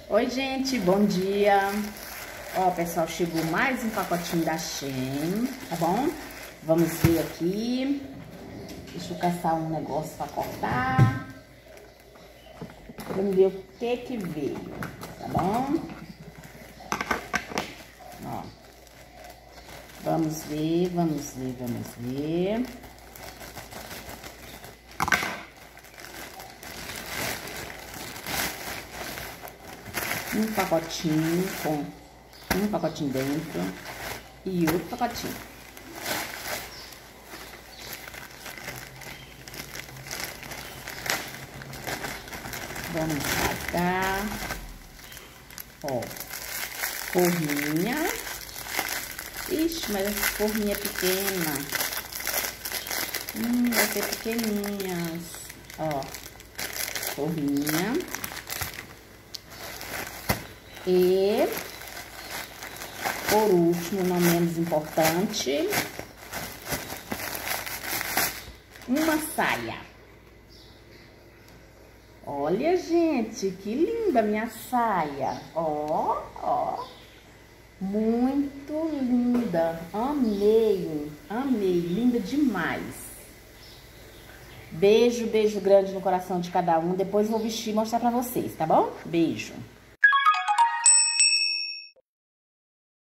Oi, gente, bom dia. Ó, pessoal, chegou mais um pacotinho da Shein, tá bom? Vamos ver aqui. Deixa eu caçar um negócio pra cortar. Vamos ver o que veio, tá bom? Ó. Vamos ver. Um pacotinho com um pacotinho dentro e outro pacotinho. Vamos rasgar. Ó, forminha. Ixi, mas essa forminha é pequena. Vai ser pequeninhas. Ó, forminha. E, por último, não menos importante, uma saia. Olha, gente, que linda minha saia. Ó, ó. Muito linda. Amei, amei. Linda demais. Beijo, beijo grande no coração de cada um. Depois vou vestir e mostrar pra vocês, tá bom? Beijo.